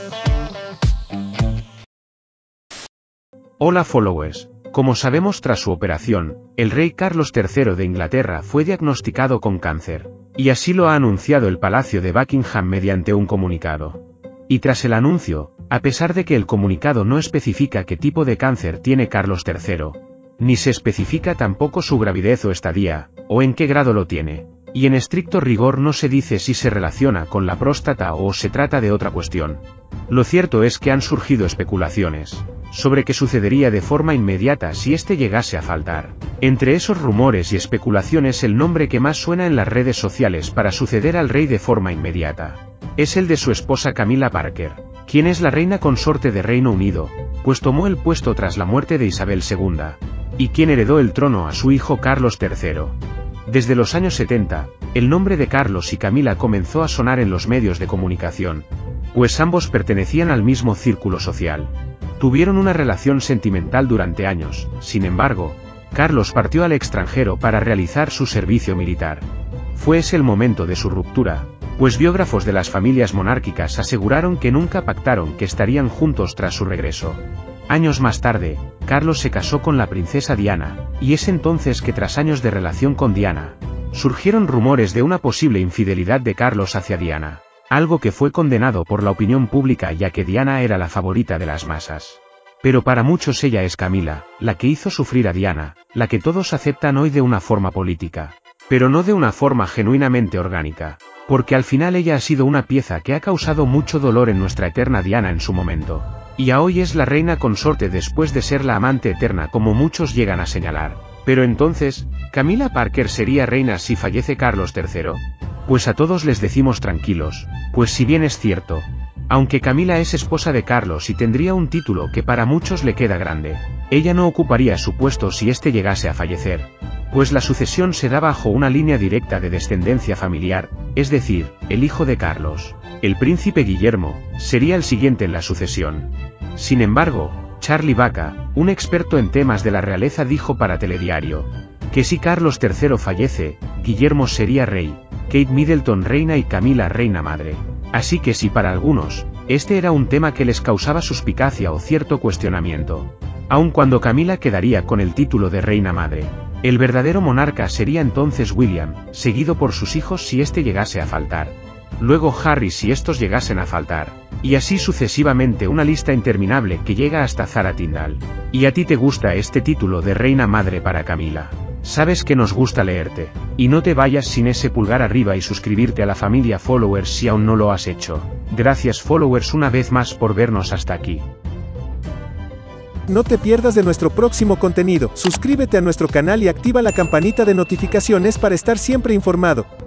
Hola followers. Como sabemos, tras su operación, el rey Carlos III de Inglaterra fue diagnosticado con cáncer, y así lo ha anunciado el Palacio de Buckingham mediante un comunicado. Y tras el anuncio, a pesar de que el comunicado no especifica qué tipo de cáncer tiene Carlos III, ni se especifica tampoco su gravidez o estadía, o en qué grado lo tiene, y en estricto rigor no se dice si se relaciona con la próstata o se trata de otra cuestión. Lo cierto es que han surgido especulaciones sobre qué sucedería de forma inmediata si este llegase a faltar. Entre esos rumores y especulaciones, el nombre que más suena en las redes sociales para suceder al rey de forma inmediata es el de su esposa Camilla Parker, quien es la reina consorte de Reino Unido, pues tomó el puesto tras la muerte de Isabel II, y quien heredó el trono a su hijo Carlos III. Desde los años 70, el nombre de Carlos y Camilla comenzó a sonar en los medios de comunicación, pues ambos pertenecían al mismo círculo social. Tuvieron una relación sentimental durante años. Sin embargo, Carlos partió al extranjero para realizar su servicio militar. Fue ese el momento de su ruptura, pues biógrafos de las familias monárquicas aseguraron que nunca pactaron que estarían juntos tras su regreso. Años más tarde, Carlos se casó con la princesa Diana, y es entonces que tras años de relación con Diana, surgieron rumores de una posible infidelidad de Carlos hacia Diana. Algo que fue condenado por la opinión pública, ya que Diana era la favorita de las masas. Pero para muchos ella es Camilla, la que hizo sufrir a Diana, la que todos aceptan hoy de una forma política, pero no de una forma genuinamente orgánica, porque al final ella ha sido una pieza que ha causado mucho dolor en nuestra eterna Diana en su momento, y a hoy es la reina consorte después de ser la amante eterna como muchos llegan a señalar. Pero entonces, ¿Camilla Parker sería reina si fallece Carlos III? Pues a todos les decimos tranquilos, pues si bien es cierto, aunque Camilla es esposa de Carlos y tendría un título que para muchos le queda grande, ella no ocuparía su puesto si éste llegase a fallecer, pues la sucesión se da bajo una línea directa de descendencia familiar, es decir, el hijo de Carlos, el príncipe Guillermo, sería el siguiente en la sucesión. Sin embargo, Charlie Baca, un experto en temas de la realeza, dijo para Telediario que si Carlos III fallece, Guillermo sería rey, Kate Middleton reina y Camilla reina madre. Así que si para algunos, este era un tema que les causaba suspicacia o cierto cuestionamiento, aun cuando Camilla quedaría con el título de reina madre, el verdadero monarca sería entonces William, seguido por sus hijos si este llegase a faltar. Luego Harry si estos llegasen a faltar, y así sucesivamente, una lista interminable que llega hasta Zara Tindall. ¿Y a ti te gusta este título de reina madre para Camilla? Sabes que nos gusta leerte, y no te vayas sin ese pulgar arriba y suscribirte a la familia Followers si aún no lo has hecho. Gracias Followers una vez más por vernos hasta aquí. No te pierdas de nuestro próximo contenido, suscríbete a nuestro canal y activa la campanita de notificaciones para estar siempre informado.